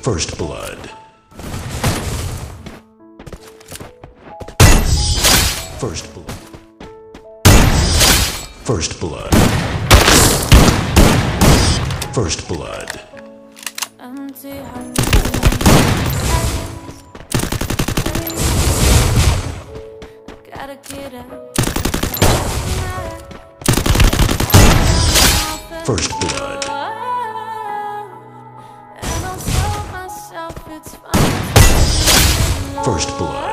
First blood. First blood. First blood. First blood. Gotta get out. First blood. And I'll tell myself it's fine. First blood.